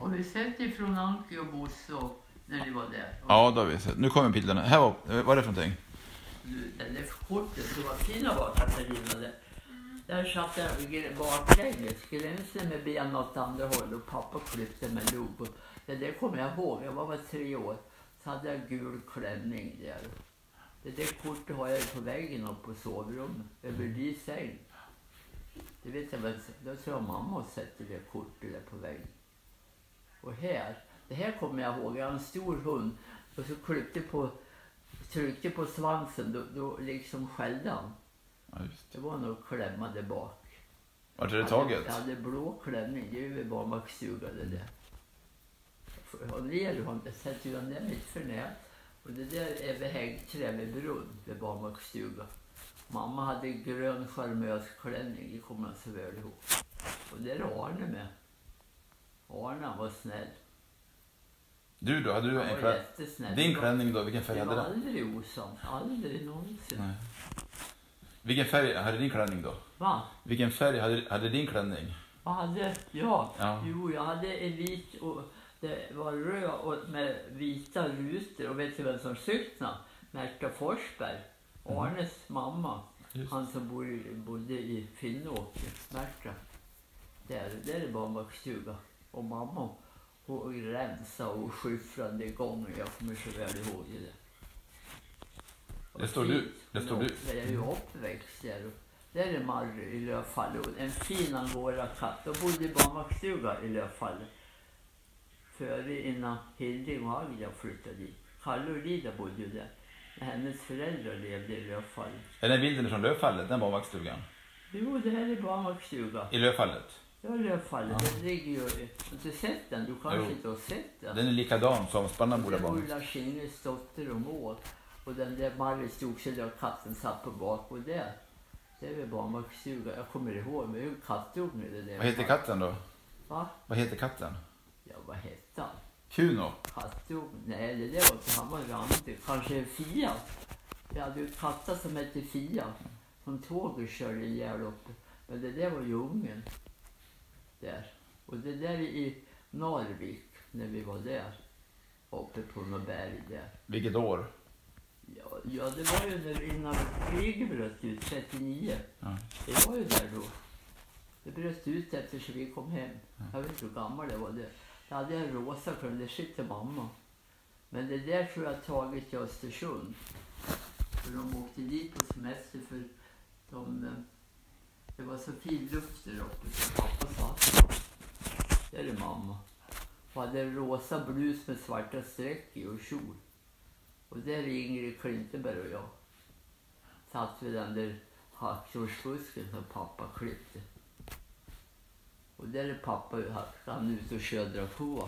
Har vi sett ifrån Anki och Bosse och när ni var där? Ja, då har vi sett. Nu kommer bilderna. Här var, vad är det för någonting? Det där kortet, så var fina var Katarina där. Där satt jag baklänges, gränsen med ben åt andra håll och pappa klippte med logo. Det där kommer jag ihåg, jag var bara 3 år. Så hade jag gul klänning där. Det där kortet har jag på väggen upp på sovrummet, över din säng. Det vet jag väl, då tror jag mamma har sett det där kortet där på väggen. Och här, det här kommer jag ihåg, jag har en stor hund och så tryckte på svansen, då liksom skällde han. Ja, just. Det var nog klämma där bak. Vart är det taget? Jag hade blå klänning, det är ju barnvaktsstuga det där. Och ner har inte sett hur den där mitt för nät. Och det där är vid hängträ vid brunn, vid barnvaktsstuga. Mamma hade grön charmös klänning, det kommer jag så väl ihåg. Och det är Arne med. Arne var snäll. Du då, hade du en klänning? Din klänning då, vilken färg hade den? Det var aldrig osant, aldrig någonsin. Nej. Vilken färg hade din klänning då? Va? Vilken färg hade din klänning? Jag hade, ja. Jo, jag hade en vit och det var röd och med vita rutor. Och vet du vem som cykna? Märta Forsberg, Arnes mamma. Just. Han som bodde i Finnåker, Märta. Där är barnvaktsstuga. Och mamma, hon rensade och skyffrade igång. Jag kommer så väl ihåg det. Det står du. Jag är ju uppväxt där. Där är Marry i Lövfallet. En fin angora-katt. Då bodde i barnvaktsstuga i Lövfallet. Före innan Hilding och Agda flyttade dit. Kalle och Lida bodde ju där. Hennes föräldrar levde i Lövfallet. Är den bilden från Lövfallet, den barnvaktsstugan? Jo, det här är barnvaktsstuga. I Lövfallet? Ja, Lövfallet. Ja. Den ligger ju... Har du inte sett den? Du kanske inte har sett den. Den är likadan som Spannaboda barn. Det var Ulla Kingers dotter och Maud. Och den där Marry stod sig där katten satt på bak. Och där. Det är väl barnvaktsstuga. Jag kommer ihåg, men det är ju en kattunge det där. Vad heter katten då? Va? Vad heter katten? Ja, vad hette han? Kuno? Kattunge? Nej, det där var inte. Han var randig. Kanske Fia. Vi hade ju katter som hette Fia. Som tåget körde ihjäl uppe. Men det där var ju ungen. Där. Och det där i Narvik. När vi var där. Uppe på något berg där. Vilket år? Ja, det var ju när innan kriget bröt ut, 39. Ja. Det var ju där då. Det bröt ut eftersom vi kom hem. Jag vet inte hur gammal det var det. Jag hade en rosa klänning, det skickade mamma. Men det där tror jag tagit till Östersund. För de åkte dit på semester för det var så fin luft där uppe som pappa satt. Det är mamma. Och hade en rosa blus med svarta streck i och kjol. Och där är Ingrid Klinteberg och jag. Satt vid den där hackjordsbusken som pappa klippte. Och där är pappa han ute och ködrar på.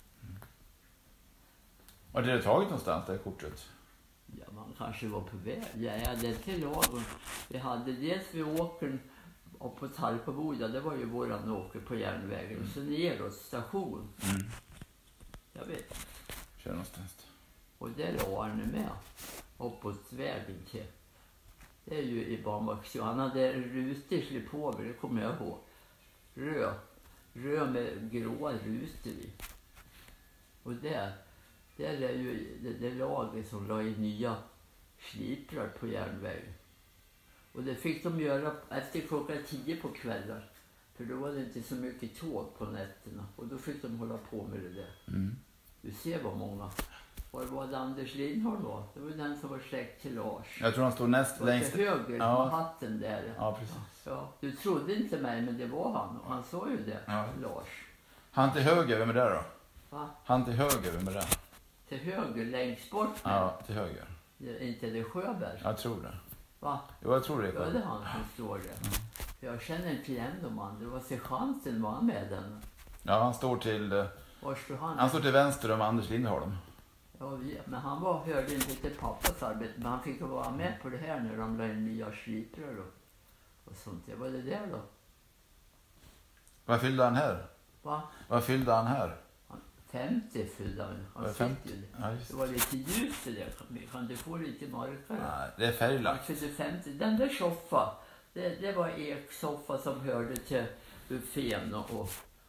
Var det tagit någonstans det här kortet? Ja, man kanske var på väg. Ja, det till lagen. Vi hade dels vid åkern och på Tarpaboda, det var ju våran åker på järnvägen. Och så neråt station. Jag vet. Kör någonstans. Och där är Arne med. Uppåt vägen till. Det är ju i barnvaktsstugan. Han hade rutor slipp på över, det kommer jag ihåg. Röd med gråa rutor i. Och där är ju det laget som la i nya sliprar på järnvägen. Och det fick de göra efter klockan 10 på kvällar. För då var det inte så mycket tåg på nätterna. Och då fick de hålla på med det där. Du ser vad många. Var var det Anders Lindholm var? Det var den som var släkt till Lars. Jag tror han stod näst längst. Till höger med hatten där. Ja, precis. Ja, du trodde inte mig, men det var han. Och han sa ju det, Lars. Han till höger, vem är det då? Va? Han till höger, vem är det? Till höger, längst bort. Ja, till höger. Inte det Sjöberg? Jag tror det. Va? Jo, jag tror det. Ja, det är han som står där. Jag känner inte igen dem andra. Det var Sergeanten, var han med den? Ja, han står till... Var står han? Han står till vänster om Anders Lindholm. Ja, men han hörde inte till pappas arbete. Men han fick vara med på det här när de la in nya sliprar och sånt. Det var det där då. Vad fyllde han här? Va? Vad fyllde han här? 50 fyllde han. Han 50? Ja, det var lite ljus det där. Kan du få lite mörkare? Nej, det är färglagt. Han fyllde 50. Den där soffa. Det var eksoffa som hörde till buffén och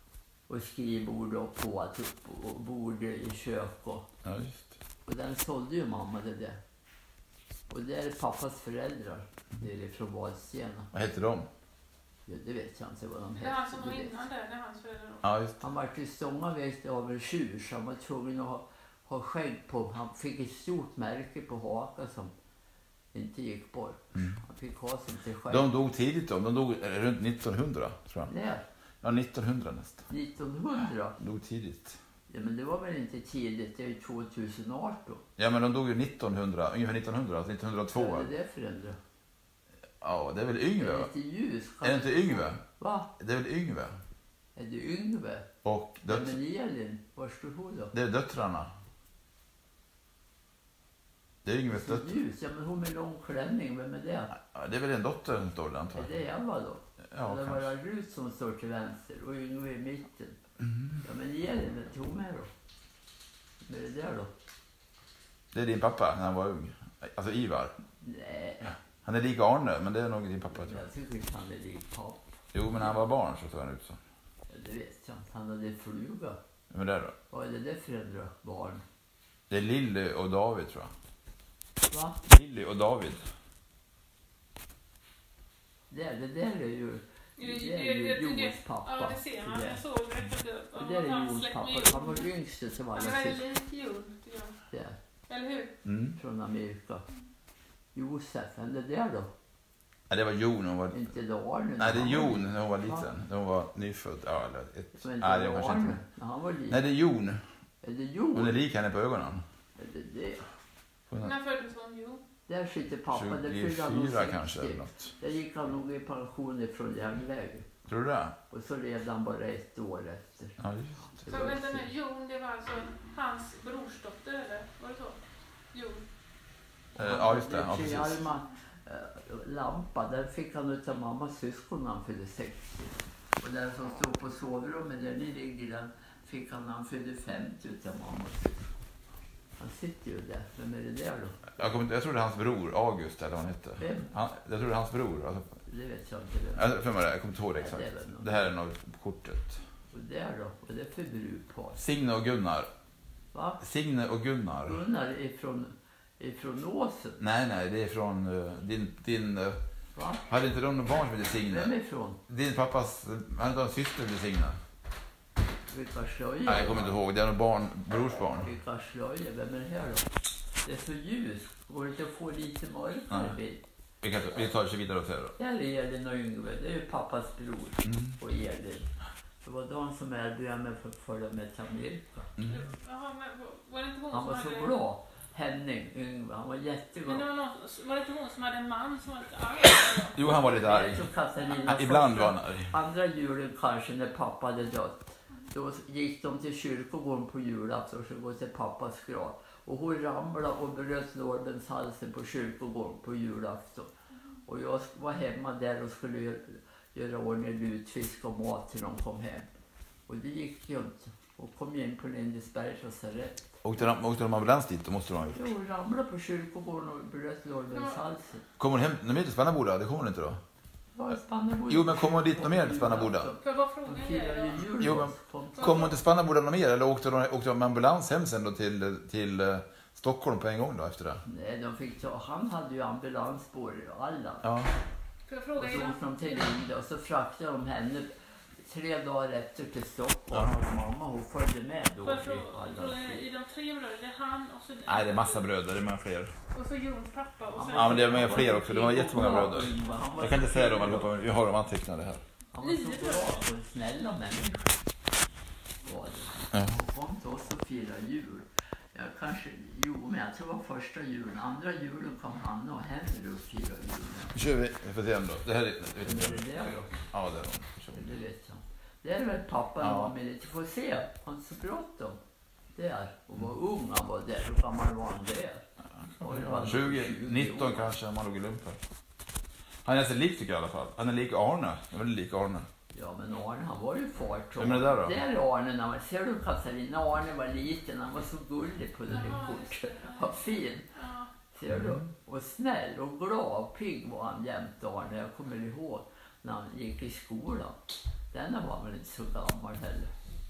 och skrivbord och på och bord i kök och... Ja, just. Och den sålde ju mamma det där. Och det är pappas föräldrar. Det är från Vadstena. Vad heter de? Ja, det vet jag inte vad de heter. Det är han som var innan där, det är hans föräldrar. Ja, just. Han var till stångaväxt av en tjur så han var tvungen att ha skägg på. Han fick ett stort märke på haka som inte gick bort. Han fick ha sig till skägg. De dog tidigt då. De dog runt 1900, tror jag. När? Ja, 1900 nästan. 1900? De dog tidigt. Ja, men det var väl inte tidigt. Det är ju 2018. Ja, men de dog ju 1900, ungefär 1900, alltså 1902. Vad är det föräldrar? Ja, det är väl Yngve, Är det va? lite ljus? Är det inte Yngve? Va? Det är väl Yngve. Är det Yngve? Och Ja, men Elin, var står hon då? det är döttrarna. Det är Yngves döttrar. Ljus? Ja, men hon med lång klänning, vem är det? Ja, det är väl en dotter som står där, antar Är jag. det Eva då? Ja, Eller kanske. var det Rut som står till vänster och Yngve i mitten? Ja, men Elin, vem tog med då? Vem är det där då? Det är din pappa när han var ung. Alltså Ivar. Nej, Han är lik Arne, men det är nog din pappa, tror jag. jag tycker inte han är lik pappa. Jo, men när han var barn så såg han ut så. Ja, det vet jag inte. Han hade fluga. Men där då? Vad är det där föräldrar? Barn? Det är Lilly och David, tror jag. Va? Lilly och David. Det där är ju... Det är ju Joels pappa. Ja, det ser man. Jag såg rätt upp. Det där är Joels pappa. Han var yngste som alla Han är syskon. väldigt lik Jon, tycker jag. Där, Eller hur? från Amerika. Josef, eller det där då? Nej, det var Jon. Hon var... Inte det Arne? Nej, det är Jon när hon var liten. När hon var nyfödd. Ja, eller ett... Men inte Nej, det var kanske Arne, inte. när han var liten. Nej, det är Jon. Är det Jon? Hon är lik henne på ögonen. Är det det? När föddes hon? Jo. Där sitter pappa. Där fyllde han 24 nog kanske 60. eller något. Där gick han nog i pension ifrån järnvägen. Tror du det? Och så levde han bara ett år efter. Ja, just. Så vänta nu, Jon, det var alltså hans brorsdotter, eller? Var det så? Jon. Ja, just det. Ja, precis. Hjalmar lampa, där fick han utav mammas syskon när han fyllde 60. Och den som stod på sovrummet där ni ligger, den fick han när han fyllde 50 utav mammas syskon. Han sitter ju där. Vem är det där då? Jag tror det är hans bror, August, eller vad han heter. Vem? Jag tror det är hans bror. Alltså, Det vet jag inte. för mig, jag kommer inte ihåg det Ja, exakt. det är väl något. Det här är nog kortet. Och där då? Vad är det för brudpar? Signe och Gunnar. Va? Signe och Gunnar. Gunnar ifrån Åsen? Nej, det är från din Va? hade inte de någon barn som heter Signe? Vem är ifrån? Din pappas, hade inte en syster som heter Signe? Vilka slöjor? Nej, jag kommer inte ihåg. Det är någon brorsbarn. Vilka slöjor? Vem är det här då? Det är så ljus. Går det inte att få lite mörkare bild? Vi tar det vidare och ser då. Där är Elin och Yngve. Det är ju pappas bror. Och Elin. Det var de som erbjöd mig för att följa med till Amerika. Jaha, men var det inte hon Han var som så hade... glad. Henning, Yngve. Han var jätteglad. Men det var det inte hon som hade en man som var lite arg? Jo, han var lite arg. Så Katarina Ibland första- var han arg. Andra julen kanske när pappa hade dött. Då gick de till kyrkogården på julafton och så gå till pappas grav. Och hon ramlade och bröt lårbenshalsen på kyrkogården på julafton. Och jag var hemma där och skulle göra ordning lutfisk och mat till de kom hem. Och det gick ju inte. Och kom in på Lindesbergs lasarett. Åkte de ambulans dit? Då måste de ha gjort. Jo, hon ramlade på kyrkogården och bröt lårbenshalsen. Kommer hon hem med till Spannaboda? Det kommer hon inte då? Ja, Spannaboda. Jo, men kommer hon dit något mer till Spannaboda? För vad De frågan firar är ju då? jul. Jo, men- på- Kommer hon till Spannaboda något mer? Eller åkte de med ambulans hem sen då till Stockholm på en gång då efter det? Nej, de fick ta. Han hade ju ambulansspår och alla. Ja. För Och frågan så är då? åkte de till Linde och så fraktade de henne 3 dagar efter till Stockholm. Och mamma hon följde med då. För i alla frågan är, i de 3 bröderna, det är han och så... Nej, det är massa bröder. Det är många fler. Och så Jons pappa och sen... Ja, men det är många fler också. Det var jättemånga bröder. Han var Jag kan inte så säga dem fin. allihopa, men jag har dem antecknade här. Han var så bra och snälla människor. Var det. Ja. Och kom till oss och firade jul. Jag kanske, men jag tror det var första julen. Andra julen kom han och Henry och firade jul. Nu kör vi. Vi får se ändå. Det här är... Jag vet Men inte. är det där då? Ja, det är de. Det vet jag. Det är väl pappa Ja. var med lite. Får se. Han så bråttom. Där. Och var ung han var där. Hur gammal var han där? Oj, det var 19 kanske, man låg i lumpen. Han är så lik tycker jag i alla fall. Han är lik Arne. Han är väldigt lik Arne. Ja, men Arne han var ju far. Vem är det där då? Det är Arne. När man, ser du Katarina? Arne var liten. Han var så gullig på det här kortet. Vad fin. Ja. Ser du? Och snäll och glad och pigg var han jämt Arne. Jag kommer ihåg när han gick i skolan. Den var väl inte så gammal heller.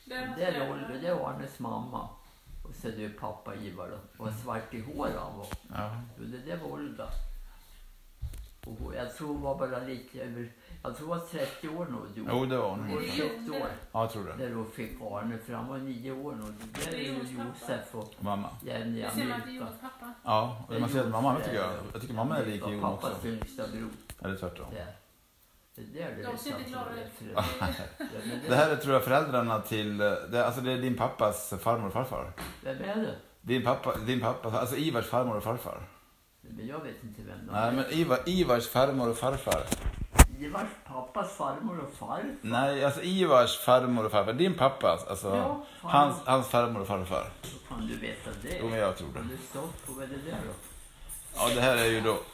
Det är Arnes mamma. Och så är det pappa Ivar då. Och svart i hår han var. Ja. Jo, det var Olga. Och jag tror hon var bara lite över... Jag tror hon var 30 år nu. Jo, det var hon. Hon var 21 år. Ja, jag tror det. Där då fick Arne, för han var 9 år nu. Det är ju Josef och Mamma. Jenny Det ser man att det är Amerika. Jonas pappa. Ja, och man ser att mamma tycker jag tycker mamma är lik Och Jon pappas också. yngsta bror. Eller tvärtom. Det är De ser inte glada ut. Det här är tror jag föräldrarna till, det är din pappas farmor och farfar. Vem är det? Din pappa, alltså Ivars farmor och farfar. Men jag vet inte vem de Nej, är. men Ivars farmor och farfar. Ivars pappas farmor och farfar. Nej, alltså Ivars farmor och farfar. Din pappas, alltså Ja, farmor. hans farmor och farfar. Hur kan du veta det? Jo, men jag tror det. Har du stått på vad är det där då? Ja, det här är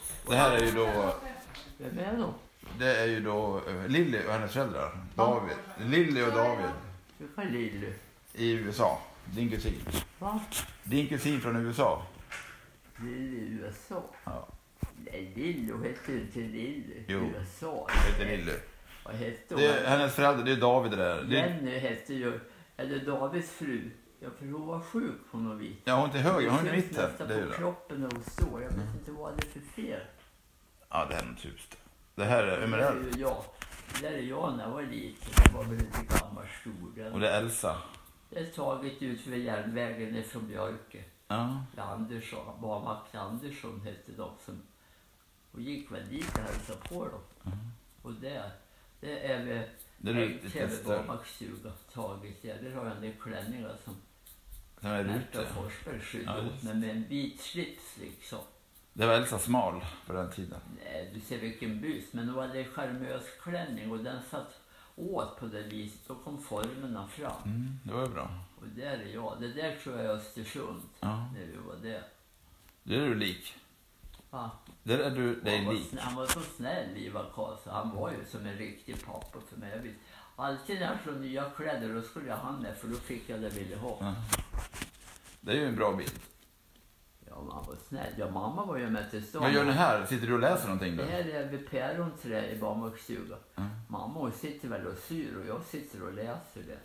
ju då Lilly och hennes föräldrar. David. Lilly och David Vilka Lilly? i USA. Din kusin. Va? Din kusin från USA. Lilly i USA? Ja. Nej, Lilly heter inte Lilly. Jo. USA. Heter Lilly. Vad hette hon? Det är hennes föräldrar, det är David det där. Jenny hette ju... Eller Davids fru. Ja, för hon var sjuk på något vis. Ja, hon är till höger, hon är i känns mitten. nästan Det är ju på det. kroppen när hon står. Jag vet inte vad det är för fel. Ja, det här är något typiskt. Det här är Det Emerald. är ju jag. Det där är jag när jag var liten. Jag var väl lite gammal stor. Och det är Elsa. Det är taget ut för järnvägen från Björke. Ja. Andersson, Max Andersson hette de som... Och gick väl dit och hälsade på dem. Och det är väl... Det är riktigt tester. Max 20 taget. Ja, där har jag en del klänningar som... Som är Märta ute. Forsberg skyddade Ja, upp just. med en vit slips liksom. Det var Elsa smal på den tiden. Nej, du ser vilken bus. Men det var en charmös klänning och den satt åt på det viset. Då kom formerna fram. Det var ju bra. Och där är jag. Det där tror jag är Östersund. Ja. När vi var där. Det är du lik. Va? Där är du dig Han var lik. han var så snäll, Ivar Karlsson. Han var ju som en riktig pappa för mig. Jag visste, alltid när jag slog nya kläder då skulle jag ha med för då fick jag det jag ville ha. Ja. Det är ju en bra bild. Ja, man var snäll. Ja, mamma var ju med till stan. Vad gör ni här? Sitter du och läser någonting då? Det här är vid päronträ i barnvaktsstugan. Mamma hon sitter väl och syr och jag sitter och läser det.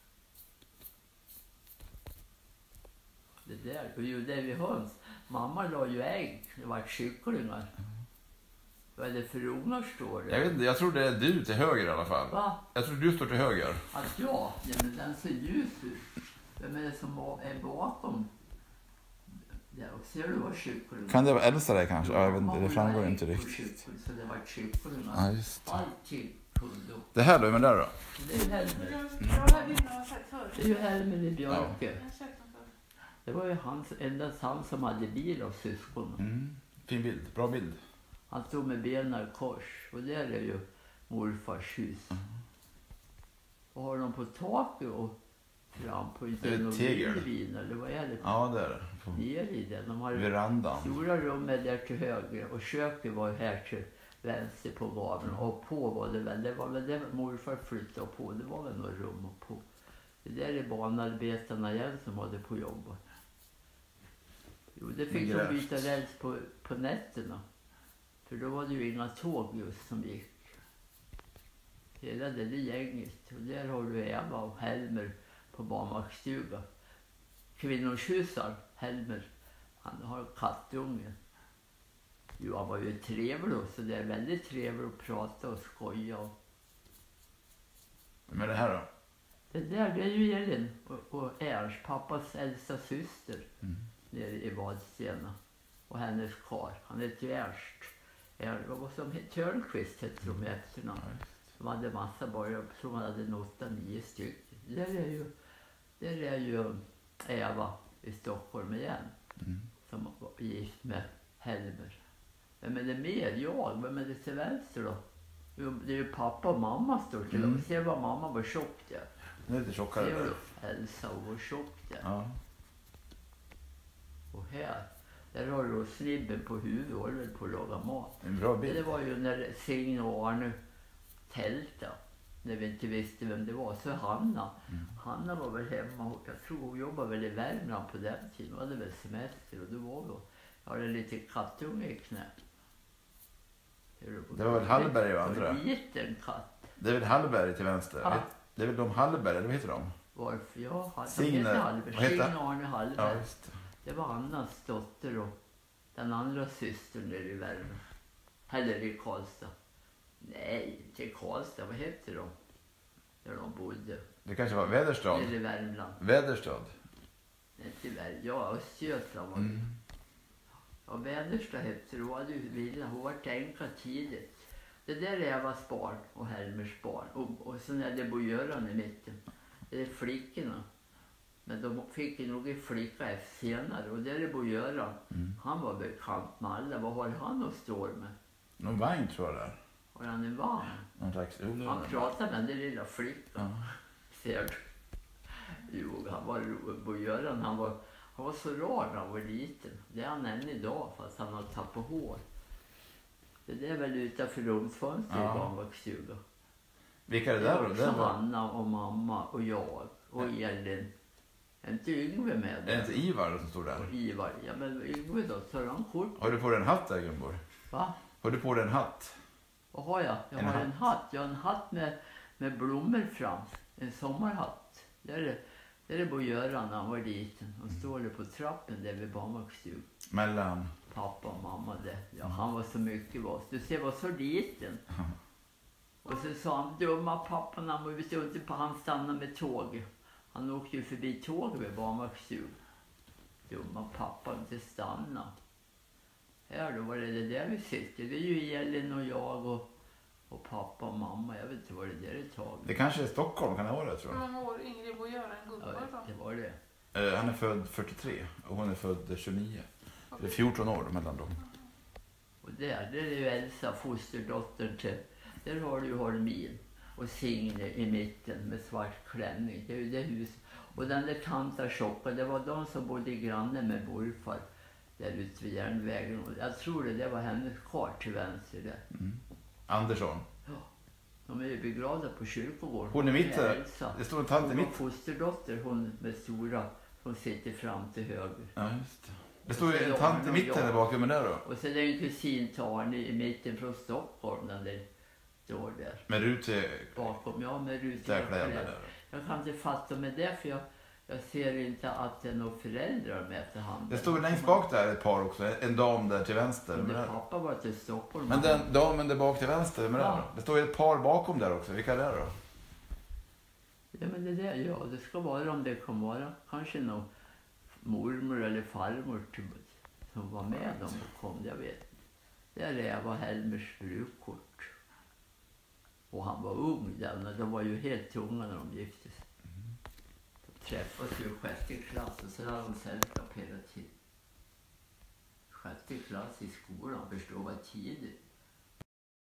Det där, och ju det vi höns. Mamma la ju ägg, det var kycklingar. Vad är det för ungar står det? Jag vet inte, jag tror det är du till höger i alla fall. Va? Jag tror du står till höger. Att jag? Ja, men den ser ljus ut. Vem är det som är bakom? Ja, och ser du vad kycklingar? Kan det vara Elsa där kanske? Ja, jag vet inte, det framgår Mamma inte la ägg på riktigt. kyckling, så det var kycklingar. Ja, just det. Alltid kunde. Det här då, men där då? Det är ju Helmer. Jag har inte sett förut. Det är ju Helmer i Björke. Jag har sett dem förut. Det var ju endast han som hade bil av syskonen. Fin bild, bra bild. Han stod med benen i kors. Och där är ju morfars hus. Och har de på taket och fram på Det är ett tegel. vin eller vad är det? Ja, det är det. På Ner i den. De har verandan. stora rummet där till höger och köket var här till vänster på gaveln. Och på var det var väl det morfar flyttade på. Det var väl några rum och på. Det där är banarbetarna igen som hade på jobbet. Jo, det fick de byta räls på nätterna. För då var det ju inga tåg just som gick. Hela det gänget. Och där har du Eva och Helmer på barnvaktsstugan. Kvinnotjusar, Helmer. Han har kattunge. Jo, han var ju trevlig så det är väldigt trevligt att prata och skoja. Men det här då? Det där, det är ju Elin och Ernst, pappas äldsta syster. Nere i Vadstena. Och hennes karl, han heter ju Ernst. Vad som Törnqvist hette de i efternamn. De hade massa barn, jag tror man hade 8-9 stycken. Där är ju Eva i Stockholm igen. Som var gift med Helmer. Vem är det mer? Jag? Vem är det till vänster då? Jo, det är ju pappa och mamma står till dem. Ser vad mamma var tjock där. Det är lite tjockare. Ser Där. du? Elsa var tjock där. Ja. Och här, där har du snibben på huvudet och väl på att laga mat. En bra bild. Det var ju när Signe och Arne tältade. När vi inte visste vem det var. Så Hanna. Hanna var väl hemma. Jag tror hon jobbade väl i Värmland på den tiden. Hon hade väl semester. Och då var hon. Jag hade lite kattunge i knä. Det var väl Hallberg och andra? En liten katt. Det är väl Hallberg till vänster? Ja. Det är väl de Hallberg, eller vad heter de? Varför jag hade Signe Arne Hallberg. Ja, just det. Det var Annas dotter och den andra systern där i Värmland. Eller i Karlstad. Nej, inte i Karlstad. Vad heter de? Där de bodde. Det kanske var Väderstad. Eller i Värmland. Väderstad. Nej, inte i Värmland. Ja, Östergötland var det. Ja, Väderstad hette det. Hon hade ju villa. Hon var tänka tidigt. Det där är Evas barn och Helmers barn. Och sen är det Bo-Göran i mitten. Det är flickorna. Men de fick ju nog en flicka efter senare. Och där är Bo-Göran. Han var bekant med alla. Vad har han att stå med? Någon vagn tror jag där. Har han en vagn? Någon slags... Han pratade med den lilla flickan. Ja. Ser du? Jo, han var Bo-Göran. Han var så rar när han var liten. Det är han än idag fast han har tappat hår. Det är väl utanför rumsfönstret i barnvaktstugan. Vilka är det där då? Det var Hanna och mamma och jag och Elin. Är inte Yngve med Är det inte Ivar som står där? Och Ivar. Ja, men Yngve då, tar han kort? Har du på dig en hatt där, Gunborg? Va? Har du på dig en hatt? Vad har jag? Jag har en hatt. Jag har en hatt med blommor fram. En sommarhatt. Där är Bo-Göran när han var liten. Han står där på trappen där vid barnvaktstugan. Mellan? Pappa och mamma där. Ja, han var så mycket var. Du ser, var så liten. Och så sa han, dumma pappan, han var ju inte på han stannade med tåg. Han åkte ju förbi tåg vid barnvaktstugan. Dumma pappa, inte stanna. Här då var det där vi sitter. Det är ju Elin och jag och pappa och mamma. Jag vet inte vad det där är taget. Det kanske är Stockholm, kan det vara det tror Hur jag. många år yngre Bo Göran Gunborg då? Det var det. Han är född 43 och hon är född 29. Det är 14 år mellan dem. Och där är ju Elsa, fosterdottern till. Där har du ju Holmin och Signe i mitten med svart klänning. Det är ju det huset. Och den där tanta tjocka, det var de som bodde granne med morfar. Där ute vid järnvägen. Och jag tror det var hennes karl till vänster där. Andersson. Ja. De är ju begravda på kyrkogården. Hon är mitt där. Elsa. Det står en tant i Hon var mitt. fosterdotter, hon med stora, som sitter fram till höger. Ja, just det. Det står ju en tant i mitten där bakom med där då. Och så är det en kusin till Arne i mitten från Stockholm. Den där står där. Med Rute. Bakom, ja, med Där rutiga kläder kläder. där. Jag kan inte fatta med det för jag ser inte att det är några föräldrar med till handen. Det står längst bak där ett par också. En dam där till vänster. Men Med det där. pappa var till Stockholm. Men den damen där bak till vänster med Ja. där då. Det står ju ett par bakom där också. Vilka är det då? Ja, men det där, ja, det ska vara om det kan vara. Kanske någon mormor eller farmor som var med dem och kom, jag vet inte. Där är var Helmers brukskort. Och han var ung där, de var ju helt unga när de gifte sig. De träffades ju i 6:e klass och så hade de sällskap hela tiden. 6:e klass i skolan, förstår vad tidigt.